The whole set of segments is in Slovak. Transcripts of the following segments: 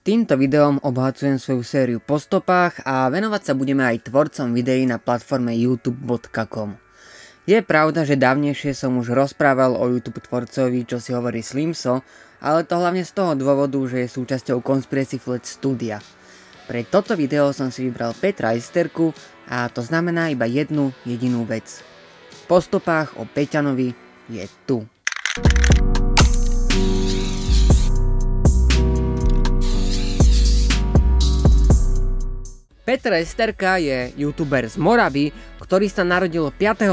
Týmto videom obohacujem svoju sériu po stopách a venovať sa budeme aj tvorcom videí na platforme youtube.com. Je pravda, že dávnejšie som už rozprával o YouTube tvorcovi, čo si hovorí Slimso, ale to hlavne z toho dôvodu, že je súčasťou Conspiracy Flat Studia. Pre toto video som si vybral Petra Esterku a to znamená iba jednu jedinú vec. Po stopách o Peťanovi je tu. Peter Esterka je youtuber z Moravy, ktorý sa narodil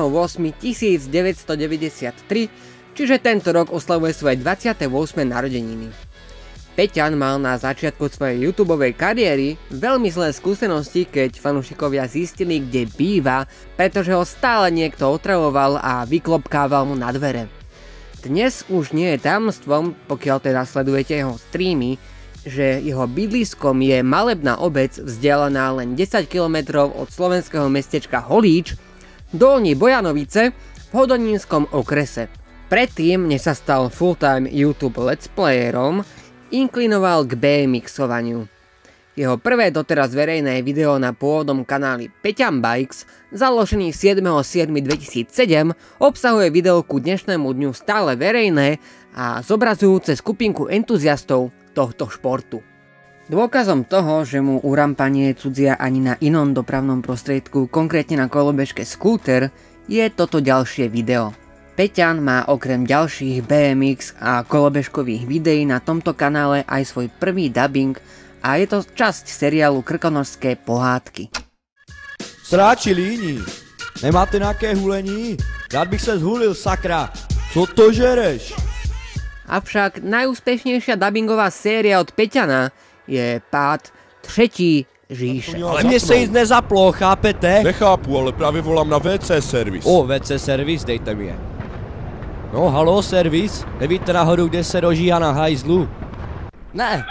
5.8.1993, čiže tento rok oslavuje svoje 28. narodeniny. Peťan mal na začiatku svojej YouTubeovej kariéry veľmi zlé skúsenosti, keď fanúšikovia zistili, kde býva, pretože ho stále niekto otravoval a vyklopkával mu na dvere. Dnes už nie je tajomstvom, pokiaľ teda sledujete jeho streamy, že jeho bydliskom je malebná obec vzdialená len 10 km od slovenského mestečka Holíč, Dolní Bojanovice v Hodonínskom okrese. Predtým, než sa stal full-time YouTube let's playerom, inklinoval k BMXovaniu. Jeho prvé doteraz verejné video na pôvodnom kanáli Peťan Bikes, založený 7.7.2007, obsahuje video ku dnešnému dňu stále verejné a zobrazujúce skupinku entuziastov tohto športu. Dôkazom toho, že mu urampanie cudzia ani na inom dopravnom prostriedku, konkrétne na kolobežke skúter, je toto ďalšie video. Peťan má okrem ďalších BMX a kolobežkových videí na tomto kanále aj svoj prvý dubbing a je to časť seriálu Krkonožské pohádky. Sráči líní, nemáte nějaké hulení? Rád bych se zhulil, sakra. Co to žereš? Avšak najúspešnejšia dubbingová séria od Peťana je Pád třetí říše. Ale mně se nic nezaplo, chápete? Nechápu, ale právě volám na WC servis. O, WC servis, dejte mi je. No, halo, servis? Nevíte náhodou, kde se roží na hajzlu? Ne.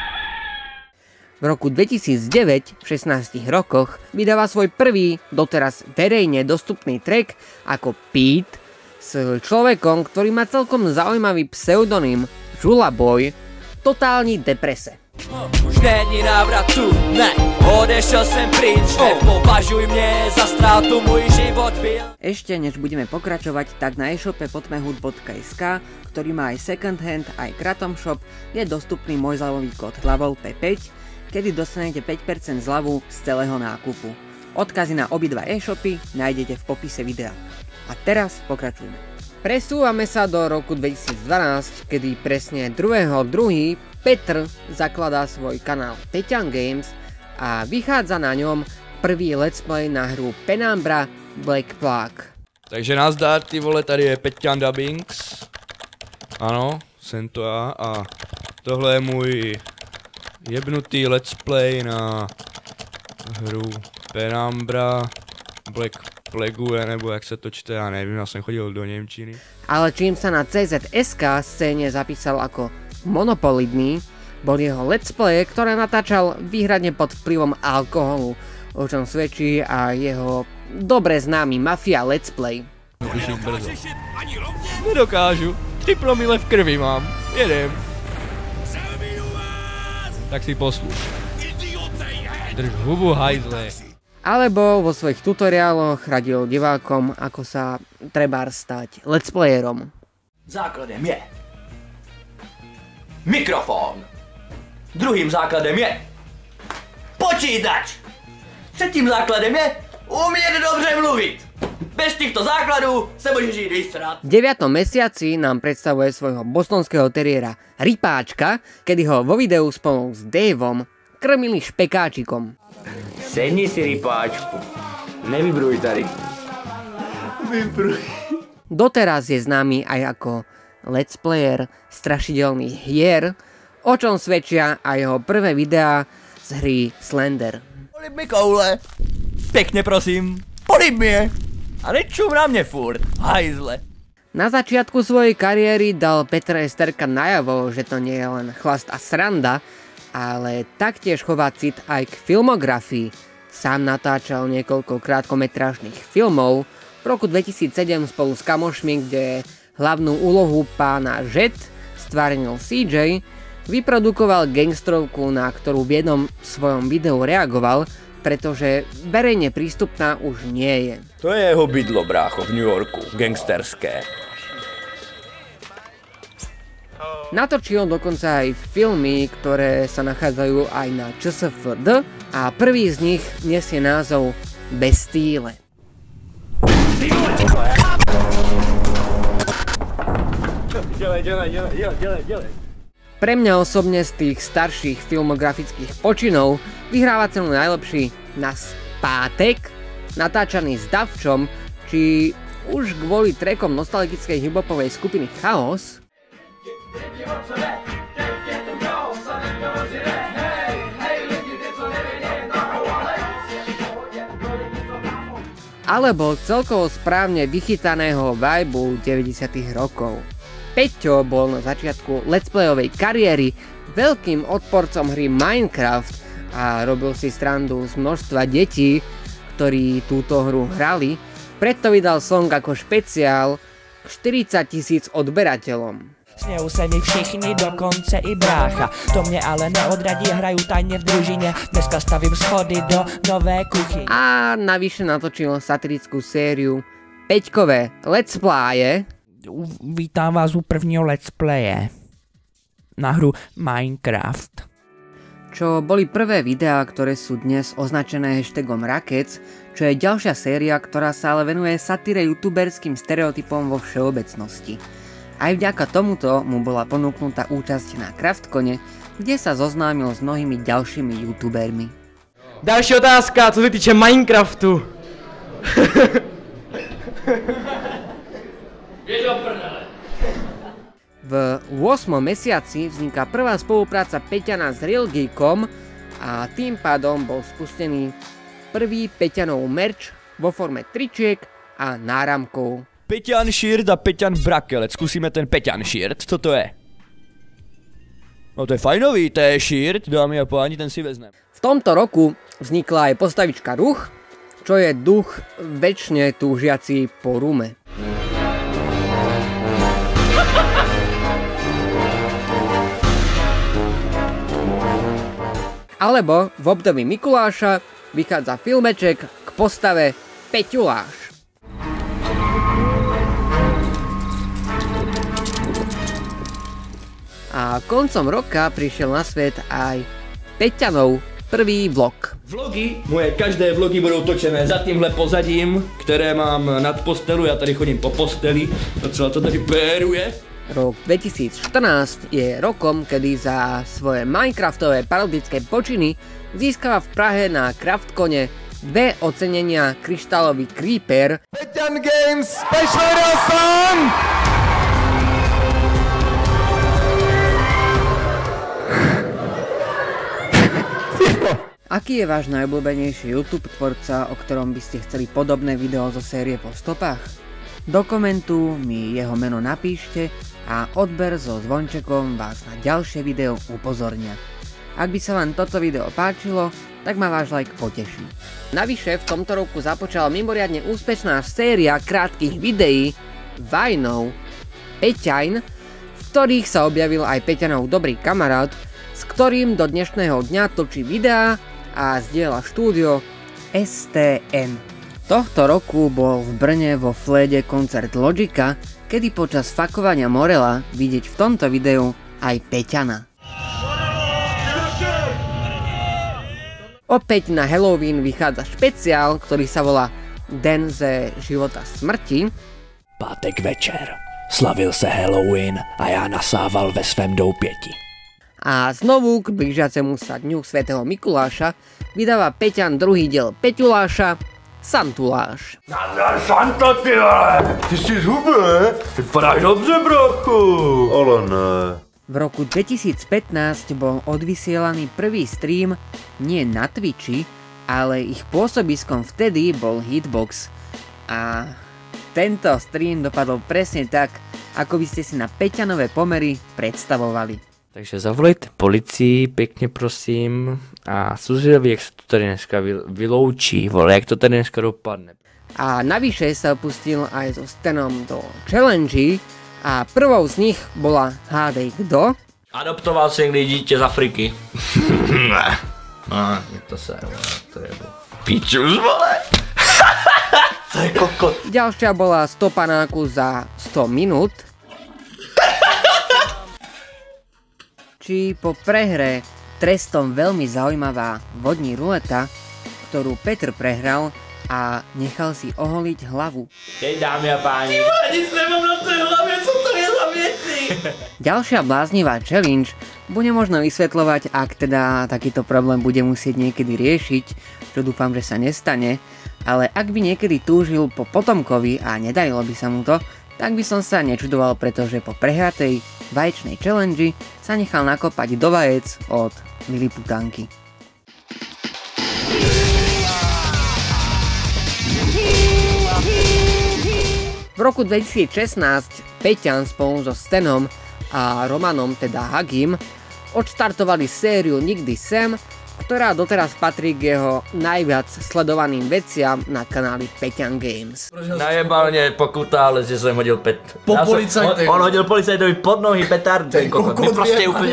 V roku 2009, v 16 rokoch, vydáva svoj prvý, doteraz verejne dostupný track ako Pete s človekom, ktorý má celkom zaujímavý pseudonym Žulaboy, Totální deprese. Už není návratu, ne, odešel jsem pryč, nepovažuj mě za ztrátu, môj život byl. Ešte než budeme pokračovať, tak na e-shope potmehud.sk, ktorý má aj second hand, aj kratom shop, je dostupný môj zľavový kód HLAVOLP5, kedy dostanete 5% zľavu z celého nákupu. Odkazy na obidva e-shopy nájdete v popise videa. A teraz pokračujeme. Presúvame sa do roku 2012, kedy presne 2.2. Petr zakladá svoj kanál Peťan Games a vychádza na ňom prvý let's play na hru Penumbra Black Flag. Takže nazdar, ty vole, tady je Peťan Dubbings. Ano, jsem to já a tohle je můj jebnutý let's play na hru Penumbra Black Plagu, nebo jak se to čte, já nevím, já jsem chodil do němčiny. Ale čím sa na CZSK scéne zapísal ako monopolidný, bol jeho let's play, ktoré natáčal výhradne pod vplyvom alkoholu, o čom svedčí aj jeho dobre známy Mafia let's play. Nedokážu, 3 promile v krvi mám, jedem. Tak si posluš. Drž hubu, hajzle. Alebo vo svojich tutoriáloch radil divákom, ako sa treba stať let's playerom. Základem je mikrofon. Druhým základem je počítač. Třetím základem je umět dobře mluvit. Bez týchto základů se môžeš žít vysrat. V 9. mesiaci nám predstavuje svojho bostonského teriéra Ripáčka, kedy ho vo videu spolu s Daveom krmili špekáčikom. Sedni si, Ripáčku. Nevybruj tady. Doteraz je známy aj ako let's player strašidelných hier, o čom svedčia aj jeho prvé videá z hry Slender. Polib mi koule. Pekne prosím, polib mi je. A nečum na mne furt, hajzle. Na začiatku svojej kariéry dal Petr Esterka najavo, že to nie je len chlast a sranda, ale taktiež chová cit aj k filmografii. Sám natáčal niekoľko krátkometrážnych filmov v roku 2007 spolu s kamošmi, kde hlavnú úlohu pána Jet stvárnil CJ, Vyprodukoval gangsterovku, na ktorú v jednom svojom videu reagoval, pretože verejne prístupná už nie je. To je jeho bydlo, brácho, v New Yorku, gangsterské. Natočil dokonca aj filmy, ktoré sa nachádzajú aj na ČSFD a prvý z nich nesie názov Bez stýle. Pre mňa osobne z tých starších filmografických počinov vyhráva cenu najlepší Na spátek, natáčaný s Davčom, či už kvôli trackom nostalgickej hiphopovej skupiny Chaos, alebo celkovo správne vychytaného vibu 90. rokov. Peťo bol na začiatku let's playovej kariéry veľkým odporcom hry Minecraft a robil si srandu z množstva detí, ktorí túto hru hrali, preto vydal song ako špeciál 40 000 odberateľom. Smějou se mi všichni, dokonce i brácha. To mě ale neodradí, hraju tajně v družině. Dneska stavím schody do nové kuchyně. A navyše natočil satirickú sériu Peťkové let's playe. Vítám vás u prvního let's playe na hru Minecraft. Čo boli prvé videá, ktoré sú dnes označené hashtagom Rakec, čo je ďalšia séria, ktorá sa ale venuje satíre youtuberským stereotypom vo všeobecnosti. Aj vďaka tomuto mu bola ponúknutá účasť na Craftcone, kde sa zoznámil s mnohými ďalšími youtubermi. Další otázka, co se týče Minecraftu. V 8. mesiaci vzniká prvá spolupráca Peťana s Real Geekom a tým pádom bol spustený prvý Peťanov merch vo forme tričiek a náramkov. Peťan shirt a Peťan brakelec. Zkusíme ten Peťan shirt. Co to je? No to je fajnový, to je shirt, dámy a páni, ten si vezmem. V tomto roku vznikla aj postavička Ruch, čo je duch večne túžiaci po rume. Alebo v období Mikuláša vychádza filmeček k postave Peťuláš. A koncom roka prišiel na svet aj Peťanov prvý vlog. Vlogy, moje každé vlogy budou točené za tímhle pozadím, které mám nad postelu, já tady chodím po posteli, docela to tady péruje. Rok 2014 je rokom, kedy za svoje Minecraftové parodické počiny získava v Prahe na Craftcone 2 ocenenia Kryštálový Creeper Peťan Games Special Song! Aký je váš najobľúbenejší YouTube tvorca, o ktorom by ste chceli podobné video zo série Po stopách? Do komentu mi jeho meno napíšte a odber so zvončekom vás na ďalšie video upozornia. Ak by sa vám toto video páčilo, tak ma váš like poteší. Navyše v tomto roku započala mimoriadne úspešná séria krátkych videí Vajnov Peťajn, v ktorých sa objavil aj Peťanov dobrý kamarát, s ktorým do dnešného dňa točí videá a zdieľa štúdio STN. Tohto roku bol v Brne vo Flede koncert Logika, kedy počas fakovania Morela vidieť v tomto videu aj Peťana. Opäť na Halloween vychádza špeciál, ktorý sa volá Den ze života smrti. Pátek večer. Slavil se Halloween a já nasával ve svém doupěti. A znovu k blížiacemu sa dňu svätého Mikuláša vydáva Peťan druhý diel Peťuláša, Santuláš. Nazdar, Santa, ty vole! Ty jsi zhublé? Vypadáš dobře, brochu! Ale ne. V roku 2015 bol odvysielaný prvý stream nie na Twitchi, ale ich pôsobiskom vtedy bol Hitbox. A tento stream dopadol presne tak, ako by ste si na Peťanové pomery predstavovali. Takže zavolejte policii, pěkně prosím. A sú zvědaví, jak se to tady dneska vyloučí, vole, jak to tady dneska dopadne. A navyše sa pustil aj so Stanom do challenge a prvou z nich bola Hádej kdo. Adoptoval si někdy dítě z Afriky? Ne. No, to se, to je pičus, vole. To je kokot. Ďalšia bola 100 panáku za 100 minút. Či po prehre trestom veľmi zaujímavá vodní ruleta, ktorú Petr prehral a nechal si oholiť hlavu. Teď, dámy a páni. Nic nemám na tej hlavě, co to je za věci? Ďalšia bláznivá challenge bude možno vysvetľovať, ak teda takýto problém bude musieť niekedy riešiť, čo dúfam, že sa nestane, ale ak by niekedy túžil po potomkovi a nedarilo by sa mu to, tak by som sa nečudoval, pretože po prehratej vaječnej challenge sa nechal nakopať do vajec od Liliputánky. V roku 2016 Peťan spolu so Stenom a Romanom, teda Hagim, odštartovali sériu Nikdy sem, ktorá doteraz patrí k jeho najviac sledovaným veciam na kanáli Peťan Games. Najebal mě pokuta, ale že jsem hodil Po policajtech. On hodil policajtovi pod nohy petard, ten kokot. My prostě úplně...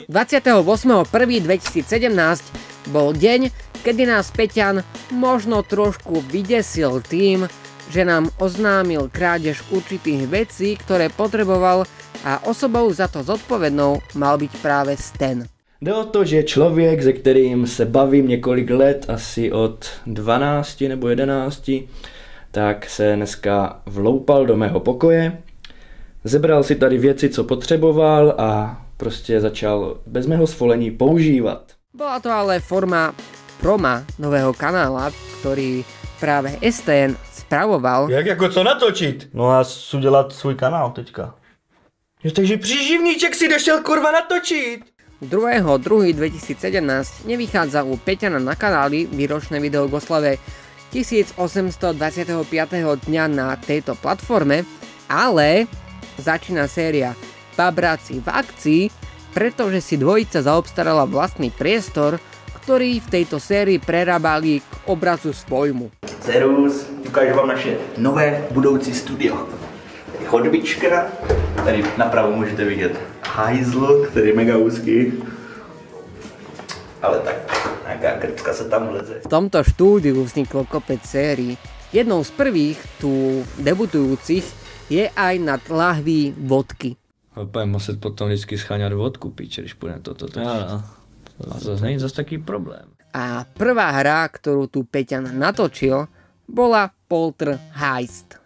28.1.2017 bol deň, kedy nás Peťan možno trošku vydesil tým, že nám oznámil krádež určitých vecí, ktoré potreboval, a osobou za to zodpovednou mal byť práve Stan. Jde o to, že člověk, se kterým se bavím několik let, asi od 12 nebo 11, tak se dneska vloupal do mého pokoje, zebral si tady věci, co potřeboval, a prostě začal bez mého svolení používat. Bola to ale forma proma nového kanála, ktorý práve STN spravoval. Jak jako co natočit? No já chci dělat svůj kanál teďka. Jo, takže příživníček si došel kurva natočit. 2.2.2017 nevychádza u Peťana na kanáli výročné video k oslave 1825. dňa na tejto platforme, ale začína séria Babráci v akcii, pretože si dvojica zaobstarala vlastný priestor, ktorý v tejto sérii prerábali k obrazu svojmu. Servus, ukážu vám naše nové budoucí studio. Tady chodbička, tady napravo můžete vidět hajzl, který je mega úzký. Ale tak, nějaká krcka se tam leze. V tomto štúdiu vzniklo kopec sérií. Jednou z prvých, tu debutujúcich, je aj nad lahví vodky. Budeme muset potom vždycky scháňat vodku, píče, když půjde toto. No. A to není zase taký problém. A prvá hra, ktorú tu Peťan natočil, bola Poltergeist.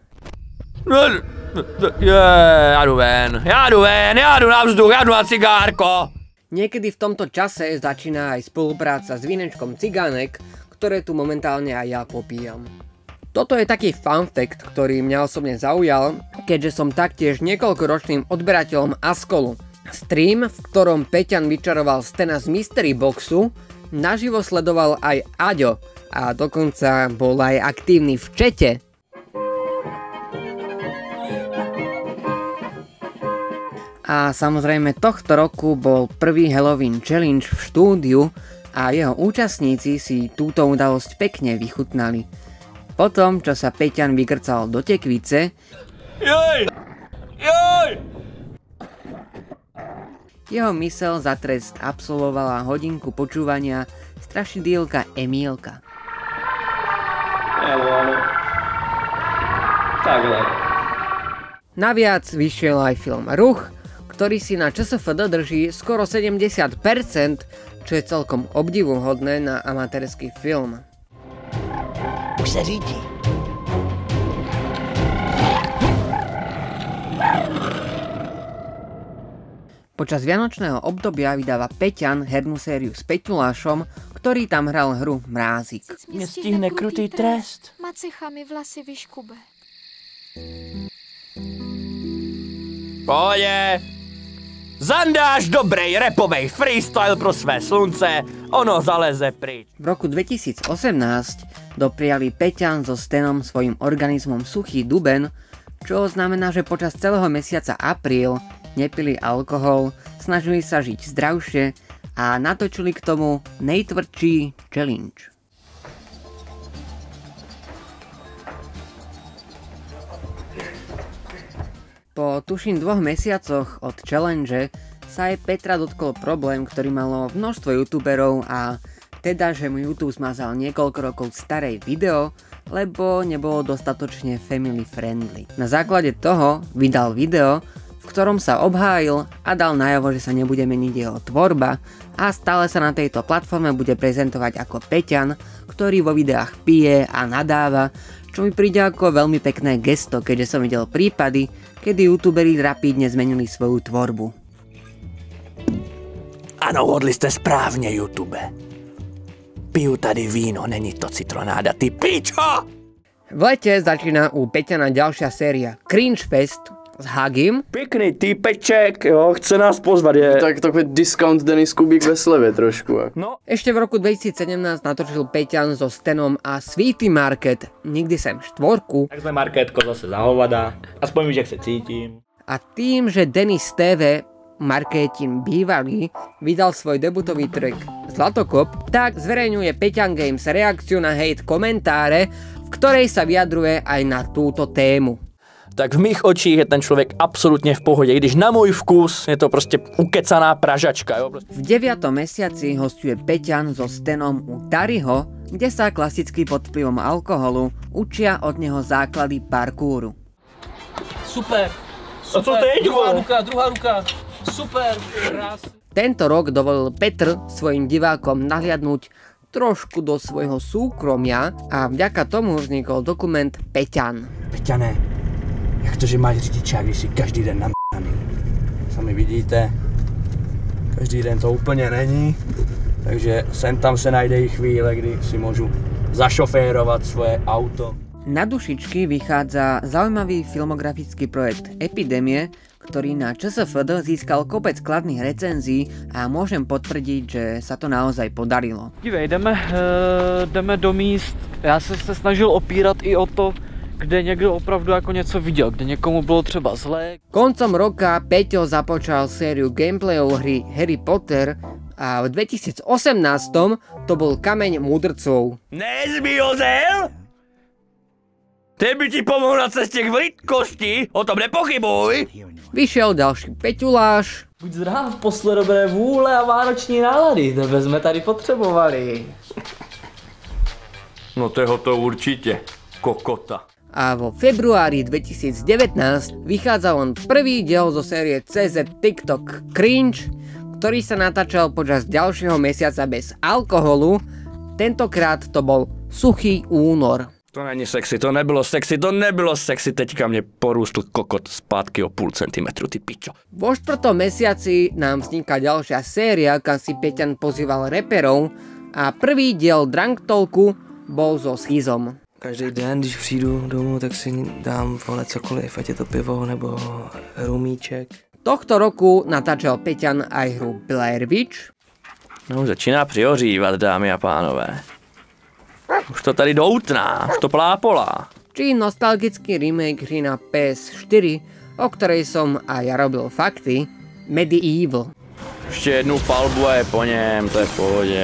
Já jdu ven, já jdu na vzduch, já jdu na cigárko. Niekedy v tomto čase začína aj spolupráca s vínečkom Cigánek, ktoré tu momentálne aj ja popíjam. Toto je taký fun fact, ktorý mňa osobne zaujal, keďže som taktiež niekoľkoročným odberateľom Askolu. Stream, v ktorom Peťan vyčaroval Stana z Mystery Boxu, naživo sledoval aj Aďo a dokonca bol aj aktívny v čete. A samozrejme tohto roku bol prvý Halloween Challenge v štúdiu a jeho účastníci si túto udalosť pekne vychutnali. Potom, čo sa Peťan vykrcal do tekvice, jeho myseľ za trest absolvovala hodinku počúvania strašidielka Emílka. Naviac vyšiel aj film Ruch, ktorý si na ČSFD drží skoro 70%, čo je celkom obdivuhodné na amatérsky film. Už se řídí. Počas vianočného obdobia vydáva Peťan hernú sériu s Peťulášom, ktorý tam hral hru Mrázik. Mě stihne krutý trest. Macechami vlasy vyškube. Pohodě. Zandáš dobrej rapovej freestyle pro své slunce, ono zaleze pryč. V roku 2018 dopriali Peťan so Stenom svojim organizmom Suchý duben, čo znamená, že počas celého mesiaca apríl nepili alkohol, snažili sa žiť zdravšie a natočili k tomu najtvrdší challenge. Po tuším 2 mesiacoch od challenge sa aj Petra dotkol problém, ktorý malo množstvo youtuberov, a teda, že mu YouTube zmazal niekoľko rokov starej video, lebo nebolo dostatočne family friendly. Na základe toho vydal video, v ktorom sa obhájil a dal najavo, že sa nebude meniť jeho tvorba a stále sa na tejto platforme bude prezentovať ako Peťan, ktorý vo videách pije a nadáva, čo mi príde ako veľmi pekné gesto, keďže som videl prípady, kedy youtuberi rapidne zmenili svoju tvorbu. Ano, hodli jste správně, YouTube. Piju tady víno, není to citronáda, ty pičo! V lete začína u Peťana ďalšia séria Cringe Fest s Hagim. Pěkný týpeček, jo, chce nás pozvat, je... Tak takový discount Denis Kubík ve slevě trošku. No. Ešte v roku 2017 natočil Peťan so Stenom a Sweety Market Nikdy sem 4. Tak sme Marketko zase za hovada. Aspoň víš, jak se cítím. A tým, že Denis TV, Marketin bývalý, vydal svoj debutový track Zlatokop, tak zverejňuje Peťan Games reakciu na hate komentáre, v ktorej sa vyjadruje aj na túto tému. Tak v mých očích je ten člověk absolutně v pohodě, když na můj vkus je to prostě ukecaná pražačka. Jo? V 9. mesiaci hostuje Peťan so Stenom u Dariho, kde sa klasicky pod vplyvom alkoholu učia od neho základy parkouru. Super. A co teď? Druhá ruka. Super. Krásne. Tento rok dovolil Petr svojim divákom nahliadnúť trošku do svojho súkromia a vďaka tomu vznikol dokument Peťan. Peťane, jak to, že máš řidičák, když si každý den namíchaný? Sami vidíte, každý den to úplně není, takže sem tam se najde i chvíle, kdy si môžu zašoférovat svoje auto. Na dušičky vychádza zaujímavý filmografický projekt Epidemie, ktorý na ČSFD získal kopec kladných recenzií a môžem potvrdiť, že sa to naozaj podarilo. Dívej, jdeme do míst, já jsem se snažil opírat i o to, kde někdo opravdu jako něco viděl, kde někomu bylo třeba zlé. Koncom roka Peťo započal sériu gameplayov hry Harry Potter a v 2018 to bol Kameň múdrcov. Nezmiozel? Ten by ti pomohl na cestě k vlitkosti, o tom nepochybuj. Vyšiel ďalší Peťuláš. Buď zdrav, posle dobré vůle a vánoční nálady, tebe jsme tady potřebovali. No toho to určitě, kokota. A vo februári 2019 vychádzal len prvý diel zo série CZ TikTok Cringe, ktorý sa natáčal počas ďalšieho mesiaca bez alkoholu. Tentokrát to bol suchý únor. To není sexy, to nebylo sexy, teďka mě porůstl kokot zpátky o 0,5 centimetru, ty pičo. Vo 4. mesiaci nám vzniká ďalšia séria, kam si Peťan pozýval reperov a prvý diel Drunk Talku bol so Schizom. Každý den, když přijdu domů, tak si dám vole cokoliv, ať je to pivo nebo rumíček. Tohto roku natáčal Peťan aj hru Blair Witch. No, začíná přiořívat, dámy a pánové. Už to tady doutná, už to plápolá. Či nostalgický remake hry na PS4, o ktorej som aj ja robil fakty, Medieval. Ještě jednu palbu a je po něm, to je v pohodě.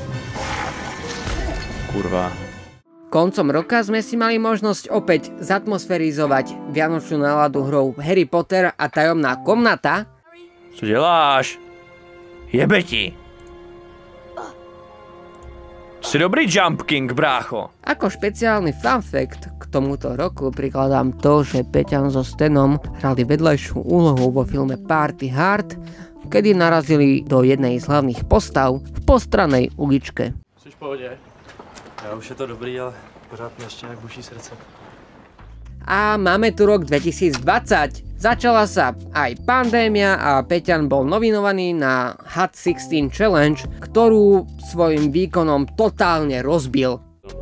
Kurva. Koncom roka sme si mali možnosť opäť zatmosferizovať vianočnú náladu hrou Harry Potter a tajomná komnata. Co děláš? Jebe ti. Si dobrý Jump King, brácho. Ako špeciálny fun fact k tomuto roku prikladám to, že Peťan so Stenom hrali vedľajšiu úlohu vo filme Party Hard, kedy narazili do jednej z hlavných postav v postranej uličke. Jsi v pohodě? Já už je to dobrý, ale pořád mě ještě nějak buší srdce. A máme tu rok 2020. Začala sa aj pandémia a Peťan bol nominovaný na Hot 16 Challenge, ktorú svojim výkonom totálne rozbil.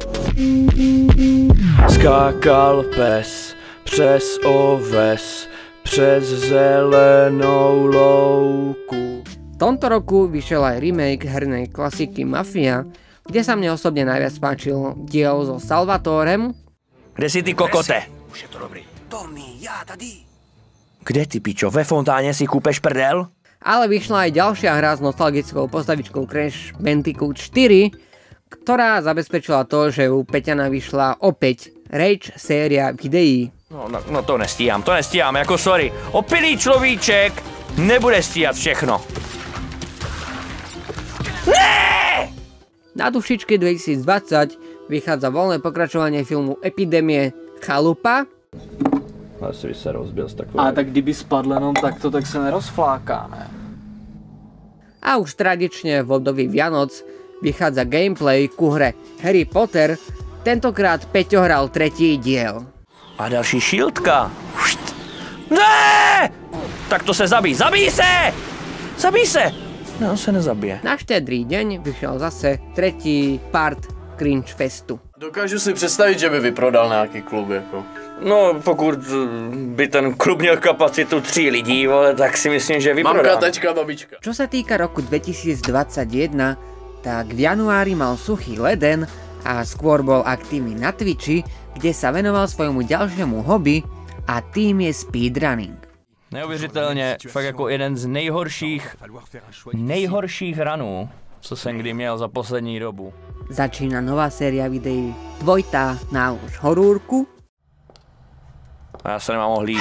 Skákal pes přes oves, přes zelenou louku. V tomto roku vyšiel aj remake hernej klasiky Mafia, kde sa mne osobne najviac páčil diel so Salvatorem. Kde si ty kokote? Už je to dobrý. Tommy, já tady. Kde ty pičo, ve fontáne si kúpeš prdel? Ale vyšla aj ďalšia hra s nostalgickou postavičkou Crash Bandicoot 4, ktorá zabezpečila to, že u Peťana vyšla opäť Rage séria videí. No to nestíhám, jako sorry. Opilý človíček Nebude stíhat všechno. Na dušičke 2020 vychádza voľné pokračovanie filmu Epidemie Chalupa. Asi by se rozbil z takové. A tak kdyby spadl jenom takto, tak se nerozfláká, ne? A už tradične v období Vianoc vychádza gameplay ku hre Harry Potter. Tentokrát Peťo hral 3. diel. A další šíldka. Ne! Tak to se zabij. Zabij se! Zabij se! No, on se nezabije. Na štedrý deň vyšiel zase 3. part Cringe Festu. Dokážu si představit, že by vyprodal nějaký klub, jako. No, pokud by ten klub měl kapacitu 3 lidí, vole, tak si myslím, že vyprodá. Mamka, tačka, babička. Čo sa týka roku 2021, tak v januári mal suchý leden a skôr bol aktívny na Twitchi, kde sa venoval svojmu ďalšiemu hobby a tým je speedrunning. Neuvěřitelně, fakt jako jeden z nejhorších ranů, co jsem kdy měl za poslední dobu. Začína nová séria videí Dvojtá nálož horúrku. A já se nemám ohlíd.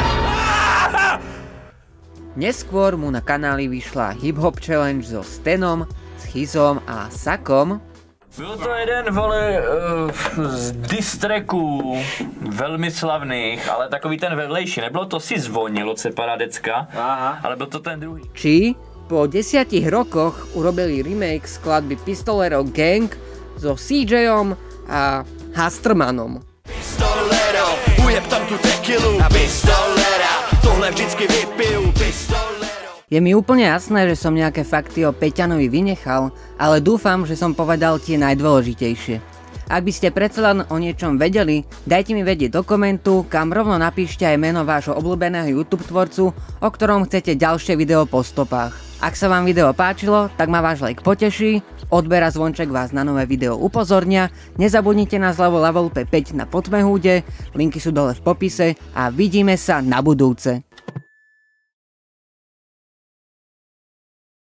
Neskôr mu na kanáli vyšla Hip Hop Challenge so Stenom, Schizom a Sakom. Byl to jeden, vole, z diss-tracků velmi slavných, ale takový ten vedlejší. Nebylo to Si zvonil od Separa Decka, ale byl to ten druhý. Či po 10 rokoch urobili remake skladby Pistolero Gang so CJom a Hastrmanom. Pistolero, ujeb tam tu tequilu. Pistolera, tohle vždycky vypiju. Pistolero. Je mi úplne jasné, že som nejaké fakty o Peťanovi vynechal, ale dúfam, že som povedal tie najdôležitejšie. Ak by ste predsa len o niečom vedeli, dajte mi vedieť do komentu, kam rovno napíšte aj meno vášho obľúbeného YouTube tvorcu, o ktorom chcete ďalšie video po stopách. Ak sa vám video páčilo, tak ma váš like poteší, odber a zvonček vás na nové video upozornia, nezabudnite na zľavo Level P5 na Potmehúde, linky sú dole v popise a vidíme sa na budúce.